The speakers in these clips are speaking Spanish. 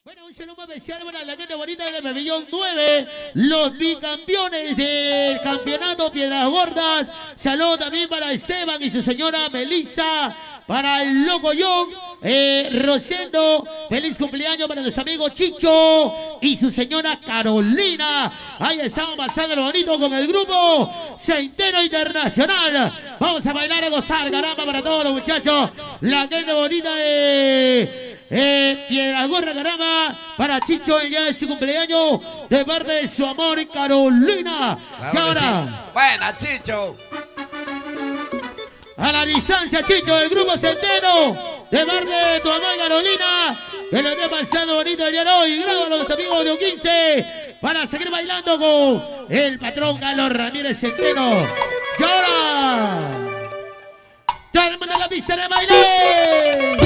Bueno, un saludo especial para la gente bonita del pabellón 9, los bicampeones del campeonato Piedras Gordas. Saludo también para Esteban y su señora Melissa, para el loco John, Rosendo. Feliz cumpleaños para nuestro amigo Chicho y su señora Carolina. Ahí estamos pasando lo bonito con el grupo Centeno Internacional. Vamos a bailar, a gozar, caramba, para todos los muchachos. La gente bonita de Piedras Gordas, caramba, para Chicho el día de su cumpleaños, de parte de su amor Carolina. Claro y ahora, sí. Buena, Chicho. A la distancia, Chicho, el grupo Centeno, de parte de tu amor Carolina, que lo esté pasando bonito el día de hoy. Grábalo, nuestro amigo de 15 para seguir bailando con el patrón Carlos Ramírez Centeno. Y ahora, todo el mundo en la pista de baile.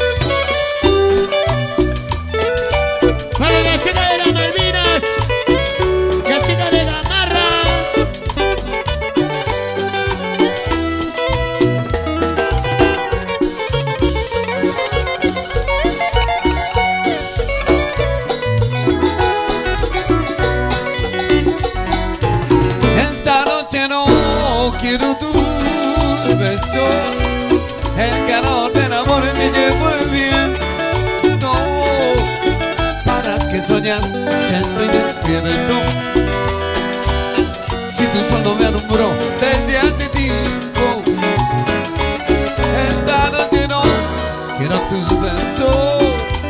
Para la chica de las Malvinas, la chica de Gamarra. Esta noche no quiero tu beso, el calor del amor me llevo el viento. Que soñar, ya estoy despierto. Si tu sol no me alumbró desde hace tiempo, esta noche no quiero tu beso,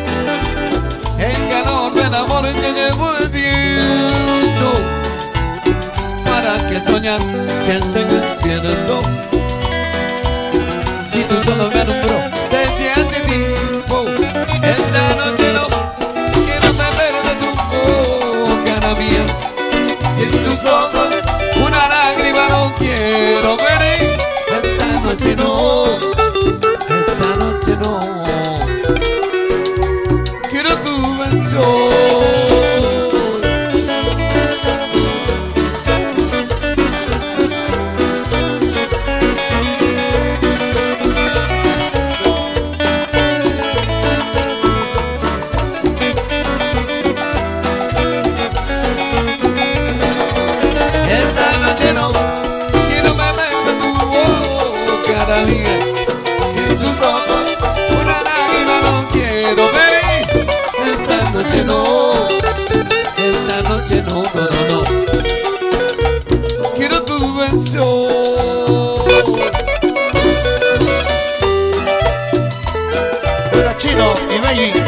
el calor del amor que llevo el viento. Para que soñar, ya estoy despierto. Si tu sol no me alumbró desde hace tiempo, esta noche no. En tus ojos una lágrima no quiero ver. Esta noche no, esta noche no. Quiero tu beso. En tus ojos una lágrima no quiero ver. Esta noche no, esta noche no, no, no, no. Quiero tu beso. Para Chino y Belly.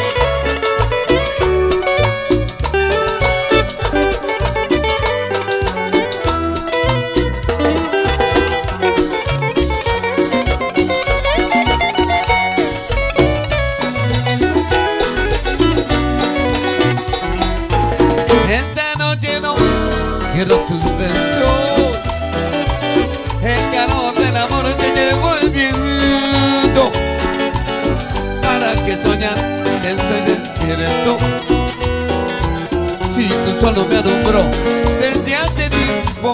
Quiero tus besos, el calor del amor que llevo el viento. Para que soñar estoy despierto. Si tu sol no me alumbró desde hace tiempo,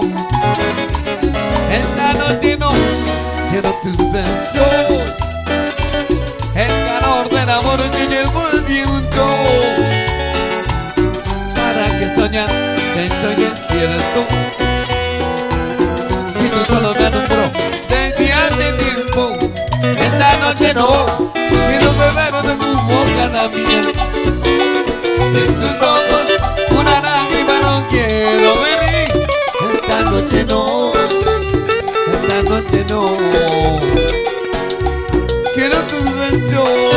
esta noche no quiero tus besos, el calor del amor que llevo el viento. Para que soñar estoy despierto. Si tú solo me alumbró desde hace tiempo, esta noche no quiero beber de tu boca la miel. En tus ojos una lágrima no quiero ver. Esta noche no, esta noche no. Quiero tu beso.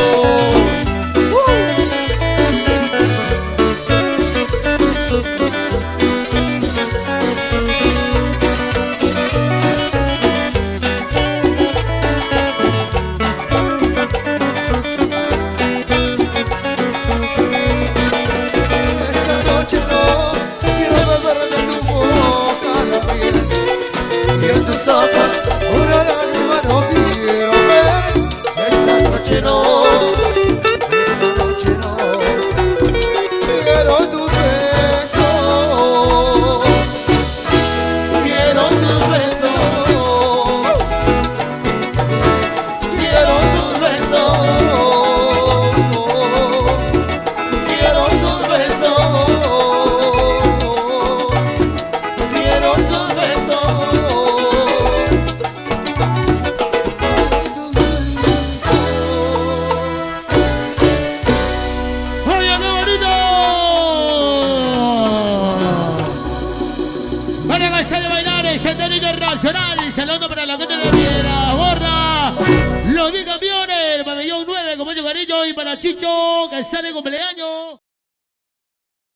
Centro Internacional. Saludos para la gente de Piedra Gorda. Los bicampeones, pabellón 9, con mucho cariño. Y para Chicho, que sale cumpleaños.